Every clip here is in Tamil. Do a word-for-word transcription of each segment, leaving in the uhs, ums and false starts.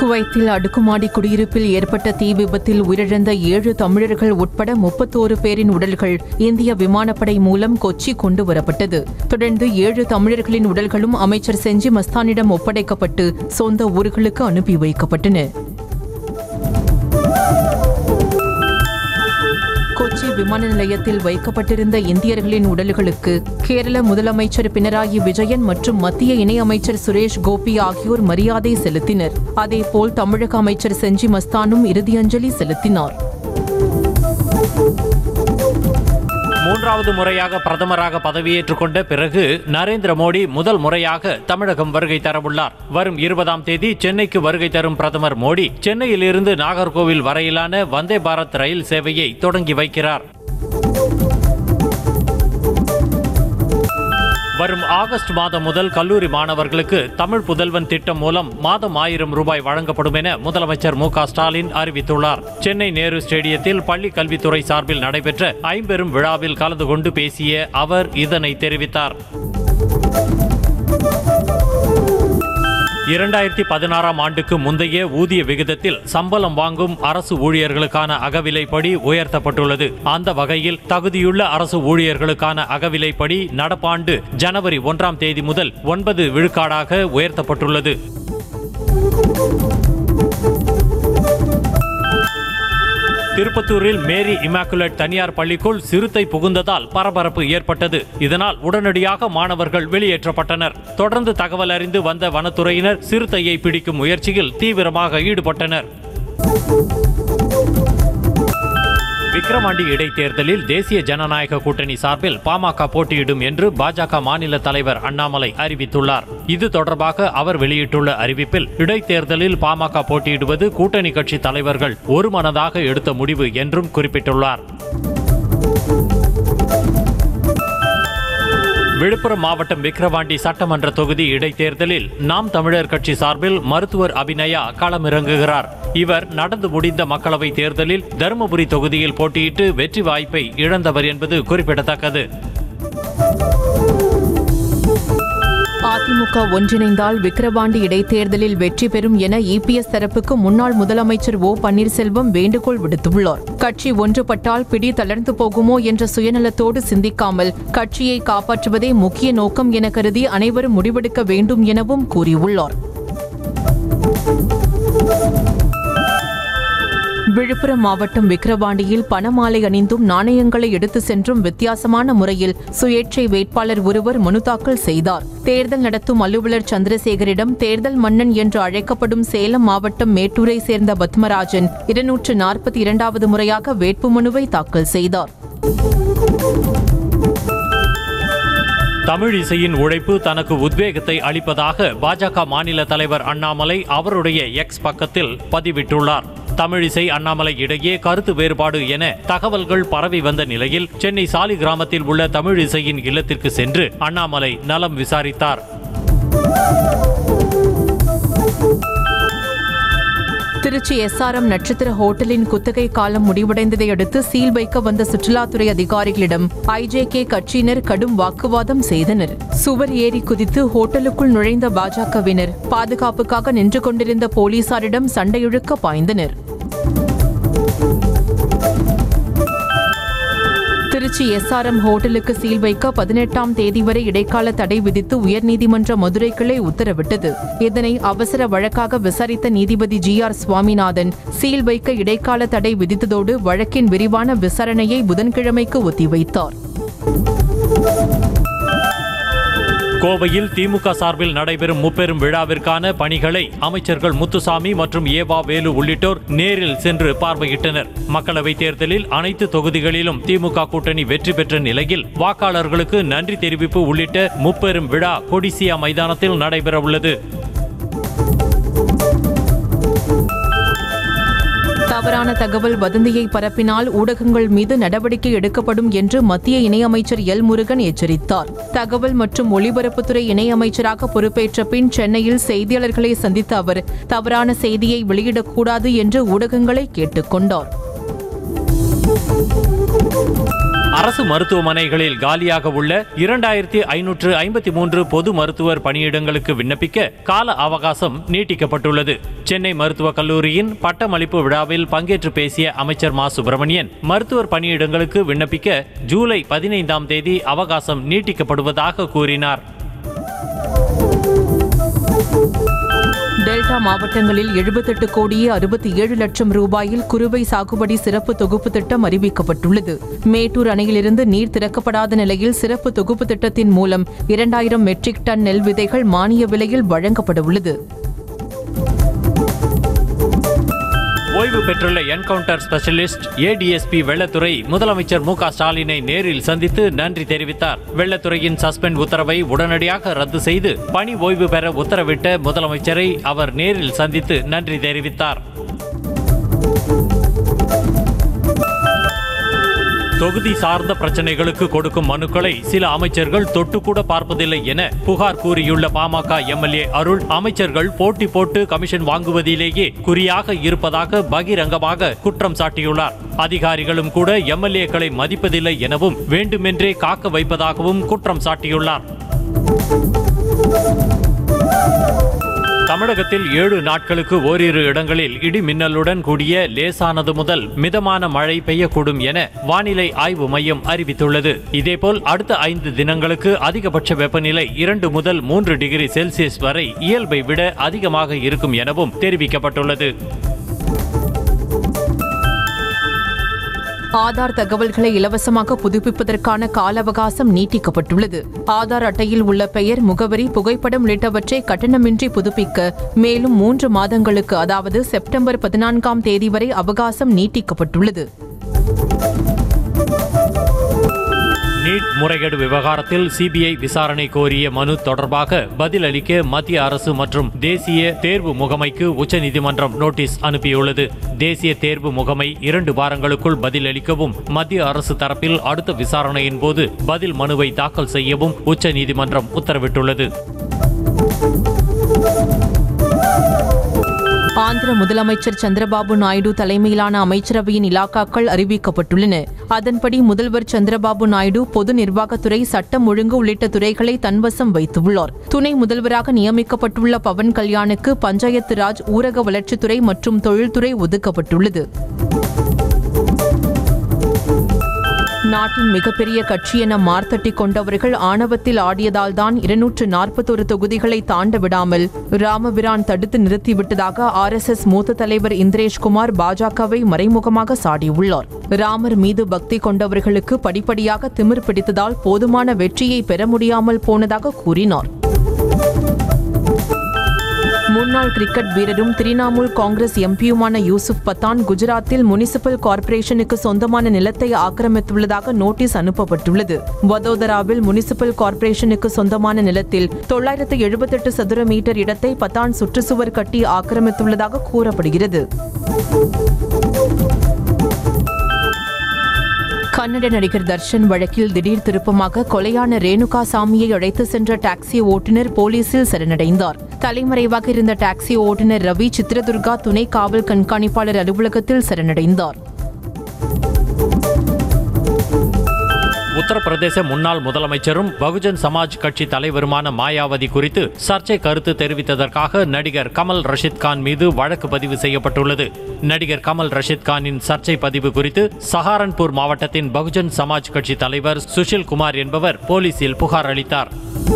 குவைத்தில் அடுக்குமாடி குடியிருப்பில் ஏற்பட்ட தீ விபத்தில் உயிரிழந்த ஏழு தமிழர்கள் உட்பட முப்பத்தோரு பேரின் உடல்கள் இந்திய விமானப்படை மூலம் கொச்சி கொண்டு வரப்பட்டது. தொடர்ந்து ஏழு தமிழர்களின் உடல்களும் அமைச்சர் செஞ்சி மஸ்தானிடம் ஒப்படைக்கப்பட்டு சொந்த ஊர்களுக்கு அனுப்பி வைக்கப்பட்டன. கொச்சி விமான நிலையத்தில் வைக்கப்பட்டிருந்த இந்தியர்களின் உடல்களுக்கு கேரள முதலமைச்சர் பினராயி விஜயன் மற்றும் மத்திய இணையமைச்சர் சுரேஷ் கோபி ஆகியோர் மரியாதை செலுத்தினர். அதேபோல் தமிழக அமைச்சர் செஞ்சி மஸ்தானும் இறுதியஞ்சலி செலுத்தினார். மூன்றாவது முறையாக பிரதமராக பதவியேற்றுக் கொண்ட பிறகு நரேந்திர மோடி முதல் முறையாக தமிழகம் வருகை தரவுள்ளார். வரும் இருபதாம் தேதி சென்னைக்கு வருகை தரும் பிரதமர் மோடி சென்னையில் இருந்து நாகர்கோவில் வரையிலான வந்தே பாரத் ரயில் சேவையை தொடங்கி வைக்கிறார். வரும் ஆகஸ்ட் மாதம் முதல் கல்லூரி மாணவர்களுக்கு தமிழ் புதல்வன் திட்டம் மூலம் மாதம் ஆயிரம் ரூபாய் வழங்கப்படும் என முதலமைச்சர் மு க ஸ்டாலின் அறிவித்துள்ளார். சென்னை நேரு ஸ்டேடியத்தில் பள்ளி கல்வித்துறை சார்பில் நடைபெற்ற ஐம்பெரும் விழாவில் கலந்து கொண்டு பேசிய அவர் இதனை தெரிவித்தார். இரண்டாயிரத்தி பதினாறாம் ஆண்டுக்கு முந்தைய ஊதிய விகிதத்தில் சம்பளம் வாங்கும் அரசு ஊழியர்களுக்கான அகவிலைப்படி உயர்த்தப்பட்டுள்ளது. அந்த வகையில் தகுதியுள்ள அரசு ஊழியர்களுக்கான அகவிலைப்படி நடப்பாண்டு ஜனவரி ஒன்றாம் தேதி முதல் ஒன்பது விழுக்காடாக உயர்த்தப்பட்டுள்ளது. திருப்பத்தூரில் மேரி இமாக்குலேட் தனியார் பள்ளிக்குள் சிறுத்தை புகுந்ததால் பரபரப்பு ஏற்பட்டது. இதனால் உடனடியாக மாணவர்கள் வெளியேற்றப்பட்டனர். தொடர்ந்து தகவல் அறிந்து வந்த வனத்துறையினர் சிறுத்தையை பிடிக்கும் முயற்சியில் தீவிரமாக ஈடுபட்டனர். விக்கிரவாண்டி இடைத்தேர்தலில் தேசிய ஜனநாயக கூட்டணி சார்பில் பாமக போட்டியிடும் என்று பாஜக மாநில தலைவர் அண்ணாமலை அறிவித்துள்ளார். இது தொடர்பாக அவர் வெளியிட்டுள்ள அறிவிப்பில் இடைத்தேர்தலில் பாமக போட்டியிடுவது கூட்டணி கட்சி தலைவர்கள் ஒருமனதாக எடுத்த முடிவு என்றும் குறிப்பிட்டுள்ளார். விழுப்புரம் மாவட்டம் விக்கிரவாண்டி சட்டமன்ற தொகுதி இடைத்தேர்தலில் நாம் தமிழர் கட்சி சார்பில் மருத்துவர் அபிநயா களமிறங்குகிறார். இவர் நடந்து முடிந்த மக்களவை தேர்தலில் தருமபுரி தொகுதியில் போட்டியிட்டு வெற்றி வாய்ப்பை இழந்தவர் என்பது குறிப்பிடத்தக்கது. அதிமுக ஒன்றிணைந்தால் விக்கிரவாண்டி இடைத்தேர்தலில் வெற்றி பெறும் என இபிஎஸ் தரப்புக்கு முன்னாள் முதலமைச்சர் ஓ பன்னீர்செல்வம் வேண்டுகோள் விடுத்துள்ளார். கட்சி ஒன்றுபட்டால் பிடி தளர்ந்து போகுமோ என்ற சுயநலத்தோடு சிந்திக்காமல் கட்சியை காப்பாற்றுவதே முக்கிய நோக்கம் என கருதி அனைவரும் முடிவெடுக்க வேண்டும் எனவும் கூறியுள்ளார். விழுப்புரம் மாவட்டம் விக்கிரவாண்டியில் பணமாலை அணிந்தும் நாணயங்களை எடுத்து சென்றும் வித்தியாசமான முறையில் சுயேட்சை வேட்பாளர் ஒருவர் மனு தாக்கல் செய்தார். தேர்தல் நடத்தும் அலுவலர் சந்திரசேகரிடம் தேர்தல் மன்னன் என்று அழைக்கப்படும் சேலம் மாவட்டம் மேட்டூரை சேர்ந்த பத்மராஜன் இருநூற்று நாற்பத்தி இரண்டாவது முறையாக வேட்புமனுவை தாக்கல் செய்தார். தமிழ் இசையின் உழைப்பு தனக்கு உத்வேகத்தை அளிப்பதாக பாஜக மாநில தலைவர் அண்ணாமலை அவருடைய எக்ஸ் பக்கத்தில் பதிவிட்டுள்ளார். தமிழ் இசை அண்ணாமலை இடையே கருத்து வேறுபாடு என தகவல்கள் பரவி வந்த நிலையில் சென்னை சாலி கிராமத்தில் உள்ள தமிழ் இசையின் இல்லத்திற்கு சென்று அண்ணாமலை நலம் விசாரித்தார். திருச்சி எஸ்ஆர்எம் நட்சத்திர ஹோட்டலின் குத்தகை காலம் முடிவடைந்ததை அடுத்து சீல் வைக்க வந்த சுற்றுலாத்துறை அதிகாரிகளிடம் ஐஜேகே கட்சியினர் கடும் வாக்குவாதம் செய்தனர். சுவர் ஏறி குதித்து ஹோட்டலுக்குள் நுழைந்த பாஜகவினர் பாதுகாப்புக்காக நின்று கொண்டிருந்த போலீசாரிடம் சண்டையிழுக்க பாய்ந்தனர். திருச்சி எஸ்ஆர்எம் ஹோட்டலுக்கு சீல் வைக்க பதினெட்டாம் தேதி வரை இடைக்கால தடை விதித்து உயர்நீதிமன்ற மதுரை கிளை உத்தரவிட்டது. இதனை அவசர வழக்காக விசாரித்த நீதிபதி ஜி ஆர் சுவாமிநாதன் சீல் வைக்க இடைக்கால தடை விதித்ததோடு வழக்கின் விரிவான விசாரணையை புதன்கிழமைக்கு ஒத்திவைத்தார். கோவையில் திமுக சார்பில் நடைபெறும் முப்பெரும் விழாவிற்கான பணிகளை அமைச்சர்கள் முத்துசாமி மற்றும் ஏவா வேலு உள்ளிட்டோர் நேரில் சென்று பார்வையிட்டனர். மக்களவைத் தேர்தலில் அனைத்து தொகுதிகளிலும் திமுக கூட்டணி வெற்றி பெற்ற நிலையில் வாக்காளர்களுக்கு நன்றி தெரிவிப்பு உள்ளிட்ட முப்பெரும் விழா கொடிசியா மைதானத்தில் நடைபெறவுள்ளது. தவறான தகவல் வதந்தியை பரப்பினால் ஊடகங்கள் மீது நடவடிக்கை எடுக்கப்படும் என்று மத்திய இணையமைச்சர் எல் முருகன் எச்சரித்தார். தகவல் மற்றும் ஒலிபரப்புத்துறை இணையமைச்சராக பொறுப்பேற்ற பின் சென்னையில் செய்தியாளர்களை சந்தித்த அவர் தவறான செய்தியை வெளியிடக்கூடாது என்று ஊடகங்களை கேட்டுக் கொண்டார். அரசு மருத்துவமனைகளில் காலியாக உள்ள இரண்டாயிரத்தி ஐநூற்று ஐம்பத்தி மூன்று பொது மருத்துவர் பணியிடங்களுக்கு விண்ணப்பிக்க கால அவகாசம் நீட்டிக்கப்பட்டுள்ளது. சென்னை மருத்துவக் கல்லூரியின் பட்டமளிப்பு விழாவில் பங்கேற்று பேசிய அமைச்சர் மா சுப்பிரமணியன், மருத்துவர் பணியிடங்களுக்கு விண்ணப்பிக்க ஜூலை பதினைந்தாம் தேதி அவகாசம் நீட்டிக்கப்படுவதாக கூறினார். டெல்டா மாவட்டங்களில் எழுபத்தெட்டு கோடியே அறுபத்தி ஏழு லட்சம் ரூபாயில் குறுவை சாகுபடி சிறப்பு தொகுப்பு திட்டம் அறிவிக்கப்பட்டுள்ளது. மேட்டூர் அணையிலிருந்து நீர் திறக்கப்படாத நிலையில் சிறப்பு தொகுப்பு திட்டத்தின் மூலம் இரண்டாயிரம் மெட்ரிக் டன் நெல் விதைகள் மானிய விலையில் வழங்கப்பட உள்ளது. ஓய்வு பெற்றுள்ள என்கவுண்டர் ஸ்பெஷலிஸ்ட் ஏடிஎஸ்பி வெள்ளத்துறை முதலமைச்சர் மு க ஸ்டாலினை நேரில் சந்தித்து நன்றி தெரிவித்தார். வெள்ளத்துறையின் சஸ்பெண்ட் உத்தரவை உடனடியாக ரத்து செய்து பணி ஓய்வு பெற உத்தரவிட்ட முதலமைச்சரை அவர் நேரில் சந்தித்து நன்றி தெரிவித்தார். தொகுதி சார்ந்த பிரச்சனைகளுக்கு கொடுக்கும் மனுக்களை சில அமைச்சர்கள் தொட்டுக்கூட பார்ப்பதில்லை என புகார் கூறியுள்ள பாமக எம்எல்ஏ அருள், அமைச்சர்கள் போட்டி போட்டு கமிஷன் வாங்குவதிலேயே குறியாக இருப்பதாக பகிரங்கமாக குற்றம் சாட்டியுள்ளார். அதிகாரிகளும் கூட எம்எல்ஏக்களை மதிப்பதில்லை எனவும் வேண்டுமென்றே காக்க வைப்பதாகவும் குற்றம் சாட்டியுள்ளார். தமிழகத்தில் ஏழு நாட்களுக்கு ஓரிரு இடங்களில் இடி மின்னலுடன் கூடிய லேசானது முதல் மிதமான மழை பெய்யக்கூடும் என வானிலை ஆய்வு மையம் அறிவித்துள்ளது. இதேபோல் அடுத்த ஐந்து தினங்களுக்கு அதிகபட்ச வெப்பநிலை இரண்டு முதல் மூன்று டிகிரி செல்சியஸ் வரை இயல்பை விட அதிகமாக இருக்கும் எனவும் தெரிவிக்கப்பட்டுள்ளது. ஆதார் தகவல்களை இலவசமாக புதுப்பிப்பதற்கான கால அவகாசம் நீட்டிக்கப்பட்டுள்ளது. ஆதார் அட்டையில் உள்ள பெயர், முகவரி, புகைப்படம் உள்ளிட்டவற்றை கட்டணமின்றி புதுப்பிக்க மேலும் மூன்று மாதங்களுக்கு, அதாவது செப்டம்பர் பதினான்காம் தேதி வரை அவகாசம் நீட்டிக்கப்பட்டுள்ளது. நீட் முறைகேடு விவகாரத்தில் சிபிஐ விசாரணை கோரிய மனு தொடர்பாக பதிலளிக்க மத்திய அரசு மற்றும் தேசிய தேர்வு முகமைக்கு உச்சநீதிமன்றம் நோட்டீஸ் அனுப்பியுள்ளது. தேசிய தேர்வு முகமை இரண்டு வாரங்களுக்குள் பதிலளிக்கவும், மத்திய அரசு தரப்பில் அடுத்த விசாரணையின் போது பதில் மனுவை தாக்கல் செய்யவும் உச்சநீதிமன்றம் உத்தரவிட்டுள்ளது. ஆந்திர முதலமைச்சர் சந்திரபாபு நாயுடு தலைமையிலான அமைச்சரவையின் இலாக்காக்கள் அறிவிக்கப்பட்டுள்ளன. அதன்படி முதல்வர் சந்திரபாபு நாயுடு பொது நிர்வாகத்துறை, சட்டம் ஒழுங்கு உள்ளிட்ட துறைகளை தன்வசம் வைத்துள்ளார். துணை முதல்வராக நியமிக்கப்பட்டுள்ள பவன் கல்யாணுக்கு பஞ்சாயத்து ராஜ், ஊரக வளர்ச்சித்துறை மற்றும் தொழில்துறை ஒதுக்கப்பட்டுள்ளது. நாட்டின் மிகப்பெரிய கட்சி என மார்த்தட்டிக் கொண்டவர்கள் ஆணவத்தில் ஆடியதால் தான் இருநூற்று நாற்பத்தொரு தொகுதிகளை தாண்ட விடாமல் ராமபிரான் தடுத்து நிறுத்திவிட்டதாக ஆர் எஸ் எஸ் மூத்த தலைவர் இந்திரேஷ்குமார் பாஜகவை மறைமுகமாக சாடியுள்ளார். ராமர் மீது பக்தி கொண்டவர்களுக்கு படிப்படியாக திமிர் பிடித்ததால் போதுமான வெற்றியை பெற முடியாமல் போனதாக கூறினார். முன்னாள் கிரிக்கெட் வீரரும் திரிணாமுல் காங்கிரஸ் எம்பியுமான யூசுப் பத்தான் குஜராத்தில் முனிசிபல் கார்ப்பரேஷனுக்கு சொந்தமான நிலத்தை ஆக்கிரமித்துள்ளதாக நோட்டீஸ் அனுப்பப்பட்டுள்ளது. வதோதராவில் முனிசிபல் கார்ப்பரேஷனுக்கு சொந்தமான நிலத்தில் தொள்ளாயிரத்து எழுபத்தெட்டு சதுர மீட்டர் இடத்தை பத்தான் சுற்றுச்சுவர் கட்டி ஆக்கிரமித்துள்ளதாக கூறப்படுகிறது. கன்னட நடிகர் தர்ஷன் வழக்கில் திடீர் திருப்பமாக கொலையான ரேணுகா சாமியை அழைத்து சென்ற டாக்ஸி ஓட்டுநர் போலீசில் சரணடைந்தார். தலைமறைவாக இருந்த டாக்ஸி ஓட்டுநர் ரவி சித்ரதுர்கா துணை காவல் கண்காணிப்பாளர் அலுவலகத்தில் சரணடைந்தார். உத்தரப்பிரதேச முன்னாள் முதலமைச்சரும் பகுஜன் சமாஜ் கட்சி தலைவருமான மாயாவதி குறித்து சர்ச்சை கருத்து தெரிவித்ததற்காக நடிகர் கமல் ரஷித் கான் மீது வழக்கு பதிவு செய்யப்பட்டுள்ளது. நடிகர் கமல் ரஷித் கானின் சர்ச்சை பதிவு குறித்து சஹாரன்பூர் மாவட்டத்தின் பகுஜன் சமாஜ் கட்சி தலைவர் சுஷில் குமார் என்பவர் போலீசில் புகார் அளித்தார்.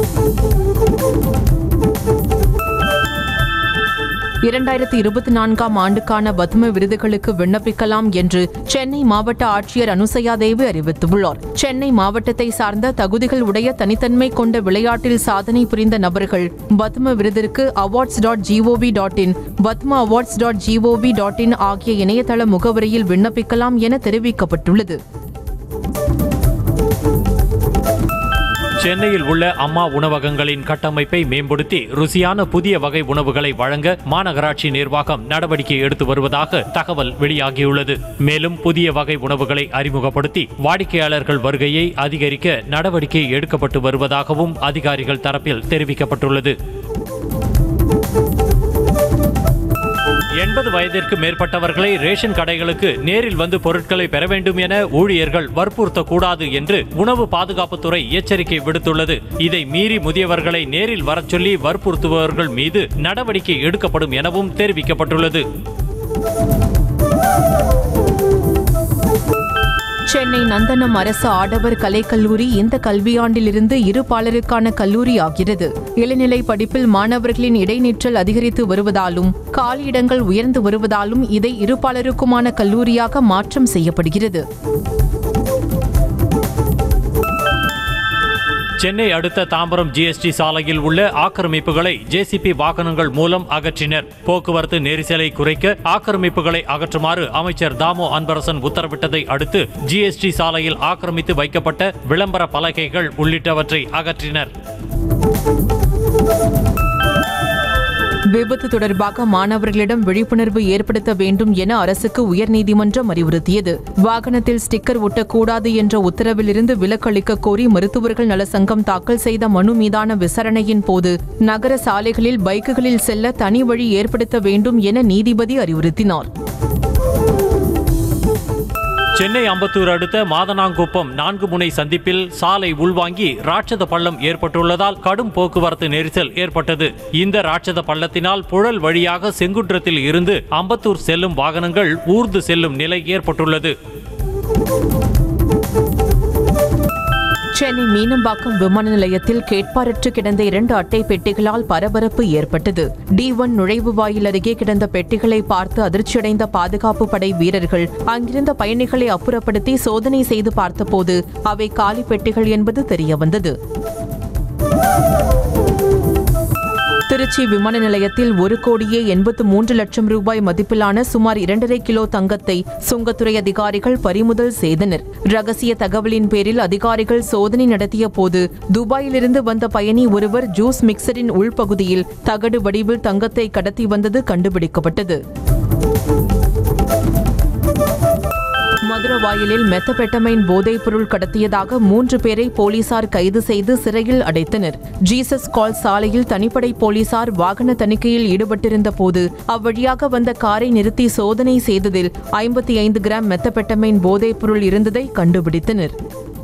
இரண்டாயிரத்தி இருபத்தி நான்காம் ஆண்டுக்கான பத்ம விருதுகளுக்கு விண்ணப்பிக்கலாம் என்று சென்னை மாவட்ட ஆட்சியர் அனுசயா தேவி அறிவித்துள்ளார். சென்னை மாவட்டத்தை சார்ந்த தகுதிகள் உடைய தனித்தன்மை கொண்ட விளையாட்டில் சாதனை புரிந்த நபர்கள் பத்ம விருதிற்கு awards dot gov dot in, Padma awards dot gov dot in ஆகிய இணையதள முகவரியில் விண்ணப்பிக்கலாம் என தெரிவிக்கப்பட்டுள்ளது. சென்னையில் உள்ள அம்மா உணவகங்களின் கட்டமைப்பை மேம்படுத்தி ருசியான புதிய வகை உணவுகளை வழங்க மாநகராட்சி நிர்வாகம் நடவடிக்கை எடுத்து வருவதாக தகவல் வெளியாகியுள்ளது. மேலும் புதிய வகை உணவுகளை அறிமுகப்படுத்தி வாடிக்கையாளர்கள் வருகையை அதிகரிக்க நடவடிக்கை எடுக்கப்பட்டு வருவதாகவும் அதிகாரிகள் தரப்பில் தெரிவிக்கப்பட்டுள்ளது. எண்பது வயதிற்கு மேற்பட்டவர்களை ரேஷன் கடைகளுக்கு நேரில் வந்து பொருட்களை பெற வேண்டும் என ஊழியர்கள் வற்புறுத்தக்கூடாது என்று உணவு பாதுகாப்புத்துறை எச்சரிக்கை விடுத்துள்ளது. இதை மீறி முதியவர்களை நேரில் வரச் சொல்லி வற்புறுத்துபவர்கள் மீது நடவடிக்கை எடுக்கப்படும் எனவும் தெரிவிக்கப்பட்டுள்ளது. சென்னை நந்தனம் அரசு ஆடவர் கலைக்கல்லூரி இந்த கல்வியாண்டிலிருந்து இரு பாலருக்கான கல்லூரி ஆகிறது. இளநிலை படிப்பில் மாணவர்களின் இடைநிற்றல் அதிகரித்து வருவதாலும் காலியிடங்கள் உயர்ந்து வருவதாலும் இதை இரு பாலருக்குமான கல்லூரியாக மாற்றம் செய்யப்படுகிறது. சென்னை அடுத்த தாம்பரம் ஜிஎஸ்டி சாலையில் உள்ள ஆக்கிரமிப்புகளை ஜேசிபி வாகனங்கள் மூலம் அகற்றினர். போக்குவரத்து நெரிசலை குறைக்க ஆக்கிரமிப்புகளை அகற்றுமாறு அமைச்சர் தாமோ அன்பரசன் உத்தரவிட்டதை அடுத்து ஜிஎஸ்டி சாலையில் ஆக்கிரமித்து வைக்கப்பட்ட விளம்பர பலகைகள் உள்ளிட்டவற்றை அகற்றினர். விபத்து தொடர்பாக மாணவர்களிடம் விழிப்புணர்வு ஏற்படுத்த வேண்டும் என அரசுக்கு உயர்நீதிமன்றம் அறிவுறுத்தியது. வாகனத்தில் ஸ்டிக்கர் ஒட்டக்கூடாது என்ற உத்தரவிலிருந்து விலக்களிக்க கோரி மருத்துவர்கள் நல சங்கம் தாக்கல் செய்த மனு மீதான விசாரணையின் போது நகர சாலைகளில் பைக்குகளில் செல்ல தனி வழி ஏற்படுத்த வேண்டும் என நீதிபதி அறிவுறுத்தினார். சென்னை அம்பத்தூர் அடுத்த மாதனாங்குப்பம் நான்கு முனை சந்திப்பில் சாலை உள்வாங்கி ராட்சத பள்ளம் ஏற்பட்டுள்ளதால் கடும் போக்குவரத்து நெரிசல் ஏற்பட்டது. இந்த ராட்சத பள்ளத்தினால் புழல் வழியாக செங்குன்றத்தில் இருந்து அம்பத்தூர் செல்லும் வாகனங்கள் ஊர்ந்து செல்லும் நிலை ஏற்பட்டுள்ளது. சென்னை மீனம்பாக்கம் விமான நிலையத்தில் கேட்பாரற்று கிடந்த இரண்டு அட்டை பெட்டிகளால் பரபரப்பு ஏற்பட்டது. டி ஒன் நுழைவு வாயில் அருகே கிடந்த பெட்டிகளை பார்த்து அதிர்ச்சியடைந்த பாதுகாப்பு படை வீரர்கள் அங்கிருந்த பயணிகளை அப்புறப்படுத்தி சோதனை செய்து பார்த்தபோது அவை காலி பெட்டிகள் என்பது தெரியவந்தது. திருச்சி விமான நிலையத்தில் ஒரு கோடியே எண்பத்து மூன்று லட்சம் ரூபாய் மதிப்பிலான சுமார் இரண்டரை கிலோ தங்கத்தை சுங்கத்துறை அதிகாரிகள் பறிமுதல் செய்தனர். ரகசிய தகவலின் பேரில் அதிகாரிகள் சோதனை நடத்திய போது துபாயிலிருந்து வந்த பயணி ஒருவர் ஜூஸ் மிக்சரின் உள்பகுதியில் தகடு வடிவில் தங்கத்தை கடத்தி வந்தது கண்டுபிடிக்கப்பட்டது. மதுரவாயலில் மெத்தபெட்டமைன் போதைப் பொருள் கடத்தியதாக மூன்று பேரை போலீசார் கைது செய்து சிறையில் அடைத்தனர். ஜீசஸ் கால் சாலையில் தனிப்படை போலீசார் வாகன தணிக்கையில் ஈடுபட்டிருந்த போது அவ்வழியாக வந்த காரை நிறுத்தி சோதனை செய்ததில் ஐம்பத்தி ஐந்து கிராம் மெத்தபெட்டமைன் போதைப் பொருள் இருந்ததை கண்டுபிடித்தனர்.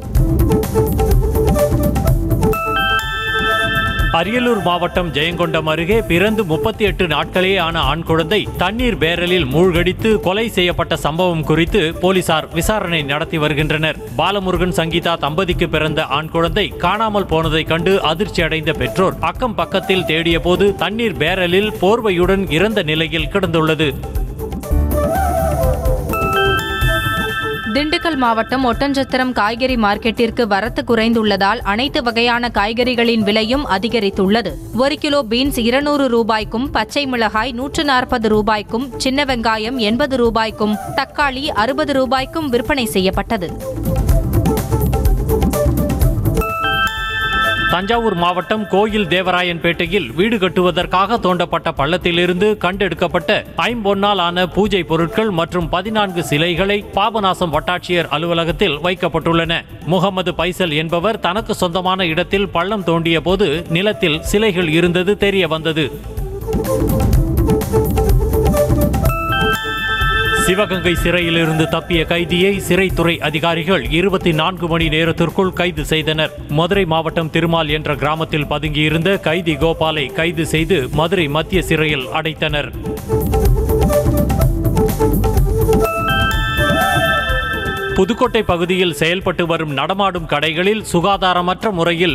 அரியலூர் மாவட்டம் ஜெயங்கொண்டம் அருகே பிறந்து முப்பத்தி எட்டு நாட்களே ஆன ஆண் குழந்தை தண்ணீர் பேரலில் மூழ்கடித்து கொலை செய்யப்பட்ட சம்பவம் குறித்து போலீசார் விசாரணை நடத்தி வருகின்றனர். பாலமுருகன் சங்கீதா தம்பதிக்கு பிறந்த ஆண் குழந்தை காணாமல் போனதை கண்டு அதிர்ச்சி அடைந்த பெற்றோர் அக்கம் பக்கத்தில் தேடிய போது தண்ணீர் பேரலில் போர்வையுடன் இறந்த நிலையில் கிடந்துள்ளது. திண்டுக்கல் மாவட்டம் ஒட்டஞ்சத்திரம் காய்கறி மார்க்கெட்டிற்கு வரத்து குறைந்துள்ளதால் அனைத்து வகையான காய்கறிகளின் விலையும் அதிகரித்துள்ளது. ஒரு கிலோ பீன்ஸ் இருநூறு ரூபாய்க்கும், பச்சை மிளகாய் நூற்று நாற்பது ரூபாய்க்கும், சின்ன வெங்காயம் எண்பது ரூபாய்க்கும், தக்காளி அறுபது ரூபாய்க்கும் விற்பனை செய்யப்பட்டது. தஞ்சாவூர் மாவட்டம் கோயில் தேவராயன்பேட்டையில் வீடு கட்டுவதற்காக தோண்டப்பட்ட பள்ளத்திலிருந்து கண்டெடுக்கப்பட்ட ஐம்பொன்னால் ஆன பூஜை பொருட்கள் மற்றும் பதினான்கு சிலைகளை பாபநாசம் வட்டாட்சியர் அலுவலகத்தில் வைக்கப்பட்டுள்ளன. முகமது பைசல் என்பவர் தனக்கு சொந்தமான இடத்தில் பள்ளம் தோண்டிய போது நிலத்தில் சிலைகள் இருந்தது தெரிய வந்தது. சிவகங்கை சிறையிலிருந்து தப்பிய கைதியை சிறைத்துறை அதிகாரிகள் இருபத்தி நான்கு மணி நேரத்திற்குள் கைது செய்தனர். மதுரை மாவட்டம் திருமால் என்ற கிராமத்தில் பதுங்கியிருந்த கைதி கோபாலை கைது செய்து மதுரை மத்திய சிறையில் அடைத்தனர். புதுக்கோட்டை பகுதியில் செயல்பட்டு வரும் நடமாடும் கடைகளில் சுகாதாரமற்ற முறையில்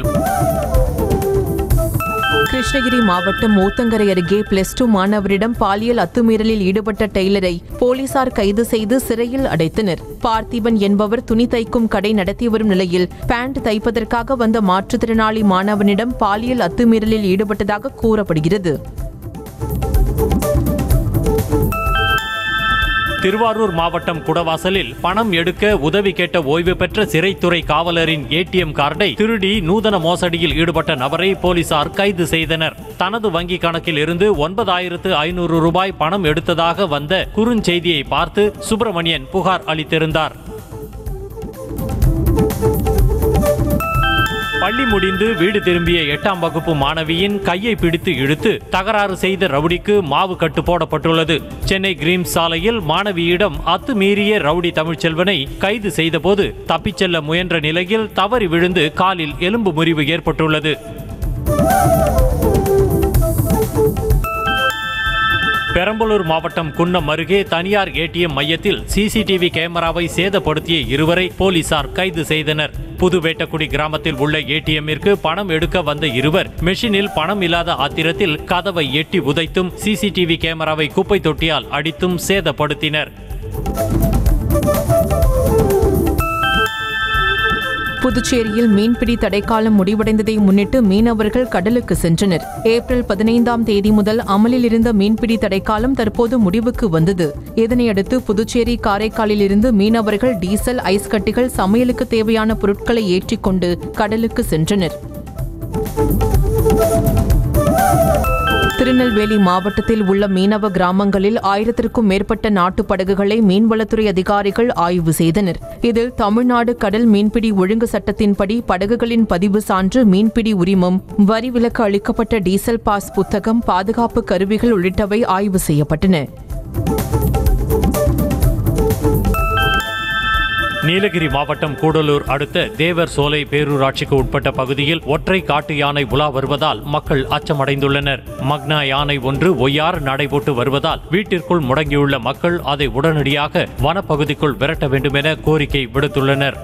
கிருஷ்ணகிரி மாவட்டம் ஊத்தங்கரை அருகே பிளஸ் டூ மாணவரிடம் பாலியல் அத்துமீறலில் ஈடுபட்ட டெய்லரை போலீசார் கைது செய்து சிறையில் அடைத்தனர். பார்த்திபன் என்பவர் துணி தைக்கும் கடை நடத்தி வரும் நிலையில் பேண்ட் தைப்பதற்காக வந்த மாற்றுத்திறனாளி மாணவனிடம் பாலியல் அத்துமீறலில் ஈடுபட்டதாக கூறப்படுகிறது. திருவாரூர் மாவட்டம் குடவாசலில் பணம் எடுக்க உதவி கேட்ட ஓய்வு பெற்ற சிறைத்துறை காவலரின் ஏடிஎம் கார்டை திருடி நூதன மோசடியில் ஈடுபட்ட நபரை போலீசார் கைது செய்தனர். தனது வங்கி கணக்கில் இருந்து ஒன்பதாயிரத்து ஐநூறு ரூபாய் பணம் எடுத்ததாக வந்த குறுஞ்செய்தியை பார்த்து சுப்பிரமணியன் புகார் அளித்திருந்தார். பள்ளி முடிந்து வீடு திரும்பிய எட்டாம் வகுப்பு மாணவியின் கையை பிடித்து இழுத்து தகராறு செய்த ரவுடிக்கு மாவு கட்டு போடப்பட்டுள்ளது. சென்னை கிரீம்ஸ் சாலையில் மாணவியிடம் அத்துமீறிய ரவுடி தமிழ்ச்செல்வனை கைது செய்தபோது தப்பிச் செல்ல முயன்ற நிலையில் தவறி விழுந்து காலில் எலும்பு முறிவு ஏற்பட்டுள்ளது. பெரம்பலூர் மாவட்டம் குன்னம் அருகே தனியார் ஏடிஎம் மையத்தில் சிசிடிவி கேமராவை சேதப்படுத்திய இருவரை போலீசார் கைது செய்தனர். புதுவேட்டக்குடி கிராமத்தில் உள்ள ஏடிஎம்மிற்கு பணம் எடுக்க வந்த இருவர் மெஷினில் பணம் இல்லாத ஆத்திரத்தில் கதவை எட்டி உதைத்தும் சிசிடிவி கேமராவை குப்பை தொட்டியால் அடித்தும் சேதப்படுத்தினர். புதுச்சேரியில் மீன்பிடி தடைக்காலம் முடிவடைந்ததை முன்னிட்டு மீனவர்கள் கடலுக்கு சென்றனர். ஏப்ரல் பதினைந்தாம் தேதி முதல் அமலில் இருந்த மீன்பிடி தடைக்காலம் தற்போது முடிவுக்கு வந்தது. இதனையடுத்து புதுச்சேரி காரைக்காலில் இருந்து மீனவர்கள் டீசல், ஐஸ் கட்டிகள், சமையலுக்கு தேவையான பொருட்களை ஏற்றிக்கொண்டு கடலுக்கு சென்றனர். திருநெல்வேலி மாவட்டத்தில் உள்ள மீனவ கிராமங்களில் ஆயிரத்திற்கும் மேற்பட்ட நாட்டு படகுகளை மீன்வளத்துறை அதிகாரிகள் ஆய்வு செய்தனர். இதில் தமிழ்நாடு கடல் மீன்பிடி ஒழுங்கு சட்டத்தின்படி படகுகளின் பதிவு சான்று, மீன்பிடி உரிமம், வரி விலக்கு அளிக்கப்பட்ட டீசல் பாஸ் புத்தகம், பாதுகாப்பு கருவிகள் உள்ளிட்டவை ஆய்வு செய்யப்பட்டன. நீலகிரி மாவட்டம் கூடலூர் அடுத்த தேவர் சோலை பேரூராட்சிக்கு உட்பட்ட பகுதியில் ஒற்றை காட்டு யானை உலா வருவதால் மக்கள் அச்சமடைந்துள்ளனர். மக்னா யானை ஒன்று ஒய்யாறு நடைபோட்டு வருவதால் வீட்டிற்குள் முடங்கியுள்ள மக்கள் அதை உடனடியாக வனப்பகுதிக்குள் விரட்ட வேண்டும் என கோரிக்கை விடுத்துள்ளனர்.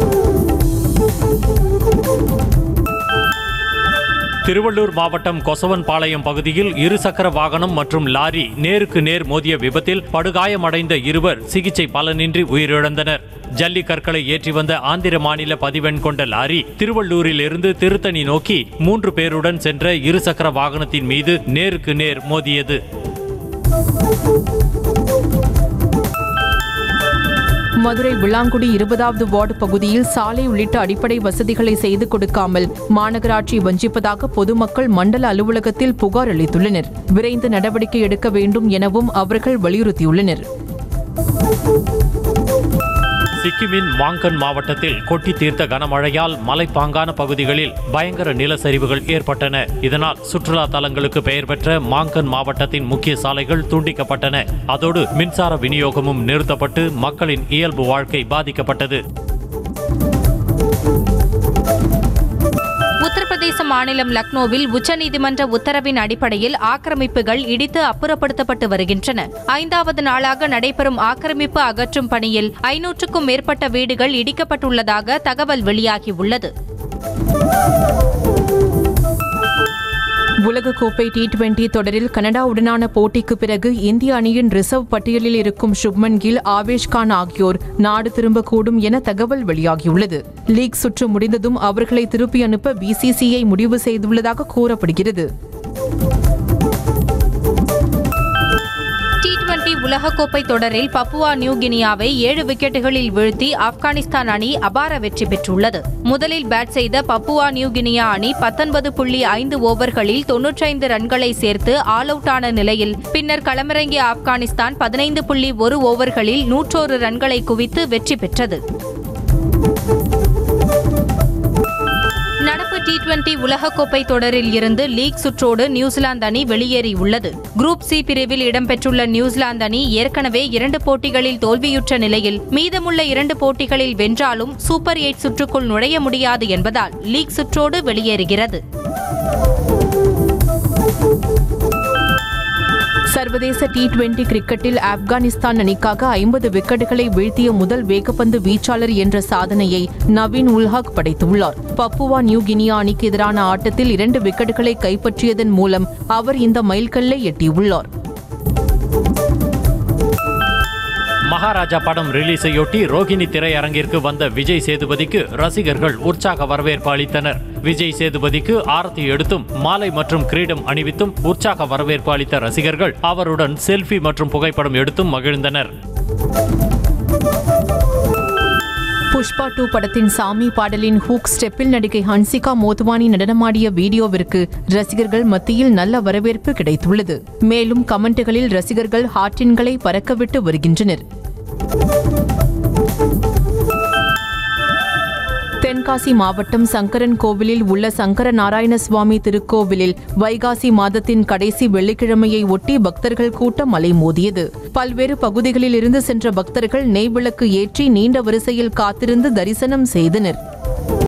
திருவள்ளூர் மாவட்டம் கொசவன்பாளையம் பகுதியில் இருசக்கர வாகனம் மற்றும் லாரி நேருக்கு நேர் மோதிய விபத்தில் படுகாயமடைந்த இருவர் சிகிச்சை பலனின்றி உயிரிழந்தனர். ஜல்லிக்கற்களை ஏற்றி வந்த ஆந்திர மாநில பதிவெண் கொண்ட லாரி திருவள்ளூரில் இருந்து திருத்தணி நோக்கி மூன்று பேருடன் சென்ற இருசக்கர வாகனத்தின் மீது நேருக்கு நேர் மோதியது. மதுரை விளாங்குடி இருபதாவது வார்டு பகுதியில் சாலை உள்ளிட்ட அடிப்படை வசதிகளை செய்து கொடுக்காமல் மாநகராட்சி வஞ்சிப்பதாக பொதுமக்கள் மண்டல அலுவலகத்தில் புகார் அளித்துள்ளனர். விரைந்து நடவடிக்கை எடுக்க வேண்டும் எனவும் அவர்கள் வலியுறுத்தியுள்ளனர். சிக்கிமின் மாங்கன் மாவட்டத்தில் கொட்டி தீர்த்த கனமழையால் மலைப்பாங்கான பகுதிகளில் பயங்கர நிலச்சரிவுகள் ஏற்பட்டன. இதனால் சுற்றுலா தலங்களுக்கு பெயர் பெற்ற மாங்கன் மாவட்டத்தின் முக்கிய சாலைகள் துண்டிக்கப்பட்டன. அதோடு மின்சார விநியோகமும் நிறுத்தப்பட்டு மக்களின் இயல்பு வாழ்க்கை பாதிக்கப்பட்டது. உத்தரப்பிரதேச மாநிலம் லக்னோவில் உச்சநீதிமன்ற உத்தரவின் அடிப்படையில் ஆக்கிரமிப்புகள் இடித்து அப்புறப்படுத்தப்பட்டு வருகின்றன. ஐந்தாவது நாளாக நடைபெறும் ஆக்கிரமிப்பு அகற்றும் பணியில் ஐநூற்றுக்கும் மேற்பட்ட வீடுகள் இடிக்கப்பட்டுள்ளதாக தகவல் வெளியாகியுள்ளது. உலகக்கோப்பை டி டுவெண்டி தொடரில் கனடாவுடனான போட்டிக்கு பிறகு இந்திய அணியின் ரிசர்வ் பட்டியலில் இருக்கும் சுப்மன் கில், ஆவேஷ் கான் ஆகியோர் நாடு திரும்பக்கூடும் என தகவல் வெளியாகியுள்ளது. லீக் சுற்று முடிந்ததும் அவர்களை திருப்பி அனுப்ப பிசிசிஐ முடிவு செய்துள்ளதாக கூறப்படுகிறது. உலகக்கோப்பை தொடரில் பப்புவா நியூ கினியாவை ஏழு விக்கெட்டுகளில் வீழ்த்தி ஆப்கானிஸ்தான் அணி அபார வெற்றி பெற்றுள்ளது. முதலில் பேட் செய்த பப்புவா நியூ கினியா அணி பத்தொன்பது புள்ளி ஐந்து ஓவர்களில் தொன்னூற்றி ஐந்து ரன்களை சேர்த்து ஆல் அவுட் ஆன நிலையில் பின்னர் களமிறங்கிய ஆப்கானிஸ்தான் பதினைந்து புள்ளி ஒரு ஓவர்களில் நூற்றொரு ரன்களை குவித்து வெற்றி பெற்றது. நடப்பு டி டுவெண்டி உலகக்கோப்பை தொடரில் இருந்து லீக் சுற்றோடு நியூசிலாந்து அணி வெளியேறியுள்ளது. குரூப் சி பிரிவில் இடம்பெற்றுள்ள நியூசிலாந்து அணி ஏற்கனவே இரண்டு போட்டிகளில் தோல்வியுற்ற நிலையில் மீதமுள்ள இரண்டு போட்டிகளில் வென்றாலும் சூப்பர் எயிட் சுற்றுக்குள் நுழைய முடியாது என்பதால் லீக் சுற்றோடு வெளியேறுகிறது. சர்வதேச டி டுவெண்டி கிரிக்கெட்டில் ஆப்கானிஸ்தான் அணிக்காக ஐம்பது விக்கெட்டுகளை வீழ்த்திய முதல் வேகப்பந்து வீச்சாளர் என்ற சாதனையை நவீன் உல் ஹக் படைத்துள்ளார். பப்புவா நியூ கினியா அணிக்கு எதிரான ஆட்டத்தில் இரண்டு விக்கெட்டுகளை கைப்பற்றியதன் மூலம் அவர் இந்த மைல்கல்லை எட்டியுள்ளார். மகாராஜா படம் ரிலீஸையொட்டி ரோகிணி திரையரங்கிற்கு வந்த விஜய் சேதுபதிக்கு ரசிகர்கள் உற்சாக வரவேற்பு அளித்தனர். விஜய் சேதுபதிக்கு ஆரத்தி எடுத்தும் மாலை மற்றும் கிரீடம் அணிவித்தும் உற்சாக வரவேற்பு அளித்த ரசிகர்கள் அவருடன் செல்ஃபி மற்றும் புகைப்படம் எடுத்தும் மகிழ்ந்தனர். புஷ்பா டூ படத்தின் சாமி பாடலின் ஹூக் ஸ்டெப்பில் நடிகை ஹன்சிகா மோத்வானி நடனமாடிய வீடியோவிற்கு ரசிகர்கள் மத்தியில் நல்ல வரவேற்பு கிடைத்துள்ளது. மேலும் கமெண்ட்டுகளில் ரசிகர்கள் ஹார்டின்களை பறக்கவிட்டு வருகின்றனர். தென் தென்காசி மாவட்டம் சங்கரன் கோவிலில் உள்ள சங்கர நாராயண சுவாமி திருக்கோவிலில் வைகாசி மாதத்தின் கடைசி வெள்ளிக்கிழமையை ஒட்டி பக்தர்கள் கூட்டம் அலைமோதியது. பல்வேறு பகுதிகளில் இருந்து சென்ற பக்தர்கள் நெய் விளக்கு ஏற்றி நீண்ட வரிசையில் காத்திருந்து தரிசனம் செய்தனர்.